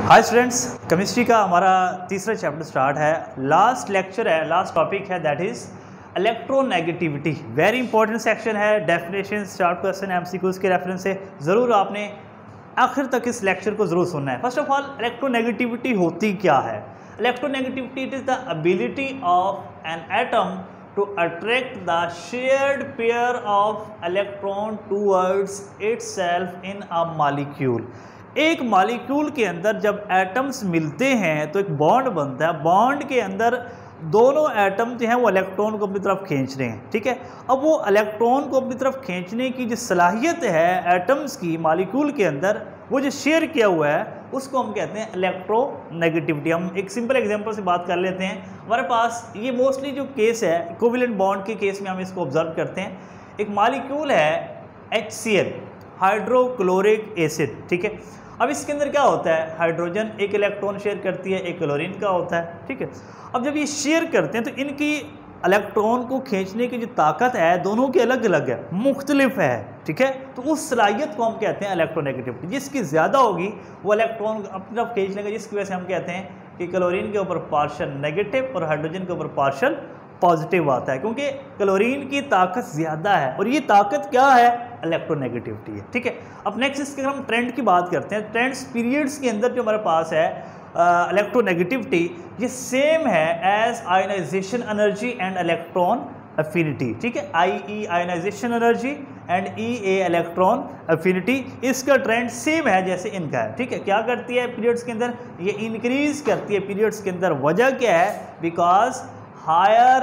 Hi students, chemistry का हमारा तीसरा चैप्टर स्टार्ट है। लास्ट लेक्चर है, लास्ट टॉपिक है, that is electronegativity. Very important section है। डेफिनेशन, स्टार्ट क्वेश्चन, एमसीक्यूज के रेफरेंस से ज़रूर आपने आखिर तक इस लेक्चर को ज़रूर सुनना है। फर्स्ट ऑफ ऑल, इलेक्ट्रोनेगेटिविटी होती क्या है? Electronegativity it is the ability of an atom to attract the shared pair of electron towards itself in a molecule। एक मॉलिक्यूल के अंदर जब एटम्स मिलते हैं तो एक बॉन्ड बनता है। बॉन्ड के अंदर दोनों एटम जो हैं वो इलेक्ट्रॉन को अपनी तरफ खींच रहे हैं, ठीक है। अब वो इलेक्ट्रॉन को अपनी तरफ खींचने की जो सलाहियत है एटम्स की मॉलिक्यूल के अंदर, वो जो शेयर किया हुआ है उसको हम कहते हैं इलेक्ट्रोनेगेटिविटी। हम एक सिंपल एग्जांपल से बात कर लेते हैं। हमारे पास ये मोस्टली जो केस है इक्विवेलेंट बॉन्ड के केस में हम इसको ऑब्जर्व करते हैं। एक मॉलिक्यूल है HCl, हाइड्रोक्लोरिक एसिड, ठीक है। अब इसके अंदर क्या होता है, हाइड्रोजन एक इलेक्ट्रॉन शेयर करती है, एक क्लोरीन का होता है, ठीक है। अब जब ये शेयर करते हैं तो इनकी इलेक्ट्रॉन को खींचने की जो ताकत है दोनों की अलग अलग है, मुख्तलिफ है, ठीक है। तो उस सलाहियत को हम कहते हैं इलेक्ट्रोनेगेटिविटी। जिसकी ज़्यादा होगी वो इलेक्ट्रॉन अपनी तरफ खींच लेंगे, जिसकी वजह से हम कहते हैं कि क्लोरीन के ऊपर पार्शियल नेगेटिव और हाइड्रोजन के ऊपर पार्शियल पॉजिटिव आता है, क्योंकि क्लोरीन की ताकत ज़्यादा है और ये ताकत क्या है, इलेक्ट्रोनेगेटिविटी है, ठीक है। अब नेक्स्ट इसके अगर हम ट्रेंड की बात करते हैं, ट्रेंड्स पीरियड्स के अंदर जो हमारे पास है इलेक्ट्रोनेगेटिविटी, ये सेम है as ionisation energy and electron affinity, ठीक है। IE ionisation energy and EA electron affinity, इसका ट्रेंड सेम है जैसे इनका है, ठीक है। क्या करती है पीरियड्स के अंदर, ये इंक्रीज करती है पीरियड्स के अंदर। वजह क्या है, बिकॉज हायर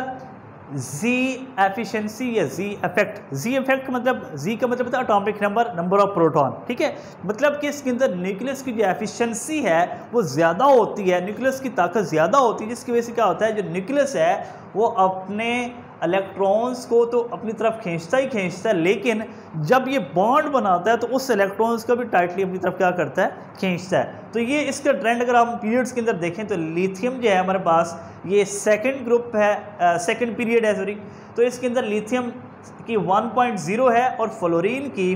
Z एफिशिएंसी या Z इफेक्ट। Z इफेक्ट मतलब Z का मतलब होता है atomic number, number of proton, ठीक है। मतलब कि इसके अंदर न्यूक्लियस की जो एफिशिएंसी है वो ज़्यादा होती है, न्यूक्लियस की ताकत ज़्यादा होती है, जिसकी वजह से क्या होता है, जो न्यूक्लियस है वो अपने इलेक्ट्रॉन्स को तो अपनी तरफ खींचता ही खींचता है, लेकिन जब ये बॉन्ड बनाता है तो उस इलेक्ट्रॉन्स को भी टाइटली अपनी तरफ क्या करता है, खींचता है। तो ये इसका ट्रेंड अगर हम पीरियड्स के अंदर देखें तो लिथियम जो है हमारे पास ये सेकंड ग्रुप है, सेकंड पीरियड है, सॉरी। तो इसके अंदर लिथियम की 1.0 है और फ्लोरीन की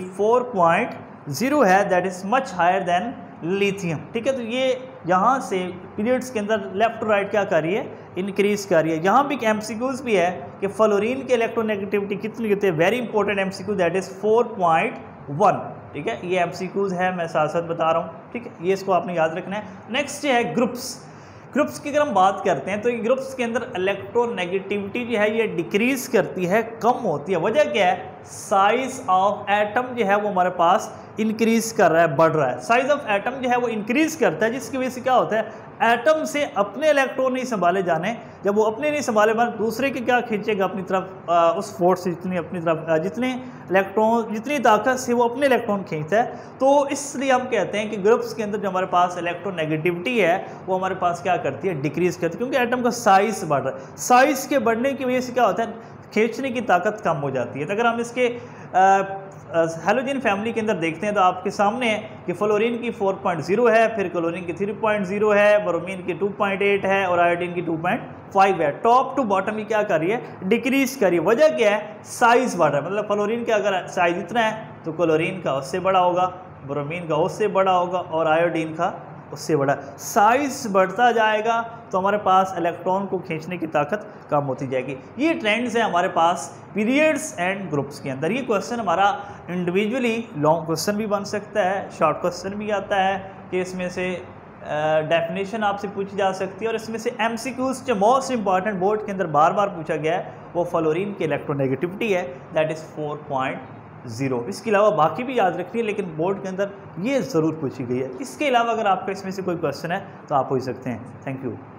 4.0 है, that is much higher than lithium, ठीक है। तो ये यहाँ से पीरियड्स के अंदर लेफ्ट टू राइट क्या कर रही है, इंक्रीज कर रही है। यहाँ भी एमसीक्यूज भी है कि फ्लोरीन की इलेक्ट्रोनेगेटिविटी कितनी होती है, very important MCQ, that is 4.1, ठीक है। ये एमसीक्यूज है, मैं साथ साथ बता रहा हूँ, ठीक है। ये इसको आपने याद रखना है। नेक्स्ट है ग्रुप्स। ग्रुप्स की अगर हम बात करते हैं तो ये ग्रुप्स के अंदर इलेक्ट्रोनेगेटिविटी जो है ये डिक्रीज करती है, कम होती है। वजह क्या है, साइज ऑफ एटम जो है वो हमारे पास इंक्रीज कर रहा है, बढ़ रहा है। साइज ऑफ एटम जो है वो इंक्रीज करता है, जिसकी वजह से क्या होता है, एटम से अपने इलेक्ट्रॉन नहीं संभाले जाने। जब वो अपने नहीं संभाले बन दूसरे के क्या खींचेगा अपनी तरफ, उस फोर्स से जितनी अपनी तरफ जितने इलेक्ट्रॉन, जितनी ताकत से वो अपने इलेक्ट्रॉन खींचता है। तो इसलिए हम कहते हैं कि ग्रुप्स के अंदर जो हमारे पास इलेक्ट्रोनेगेटिविटी है वो हमारे पास क्या करती है, डिक्रीज करती है, क्योंकि एटम का साइज बढ़ रहा है। साइज के बढ़ने की वजह से क्या होता है, खींचने की ताकत कम हो जाती है। तो अगर हम इसके हैलोजन फैमिली के अंदर देखते हैं तो आपके सामने है कि फ्लोरीन की 4.0 है, फिर क्लोरीन की 3.0 है, ब्रोमीन की 2.8 है और आयोडीन की 2.5 है। टॉप टू बॉटम ही क्या कर रही है, डिक्रीज कर रही है। वजह क्या है, साइज बढ़ रहा है। मतलब फ्लोरीन का अगर साइज इतना है तो क्लोरीन का उससे बड़ा होगा, ब्रोमीन का उससे बड़ा होगा और आयोडीन का उससे बड़ा। साइज बढ़ता जाएगा तो हमारे पास इलेक्ट्रॉन को खींचने की ताकत कम होती जाएगी। ये ट्रेंड्स हैं हमारे पास पीरियड्स एंड ग्रुप्स के अंदर। ये क्वेश्चन हमारा इंडिविजुअली लॉन्ग क्वेश्चन भी बन सकता है, शॉर्ट क्वेश्चन भी आता है कि इसमें से डेफिनेशन आपसे पूछी जा सकती है, और इसमें से एमसीक्यूज जो मोस्ट इंपॉर्टेंट बोर्ड के अंदर बार बार पूछा गया है वो फ्लोरीन की इलेक्ट्रोनेगेटिविटी है, दैट इज़ 4.0। इसके अलावा बाकी भी याद रखनी है, लेकिन बोर्ड के अंदर ये ज़रूर पूछी गई है। इसके अलावा अगर आपका इसमें से कोई क्वेश्चन है तो आप पूछ सकते हैं। Thank you.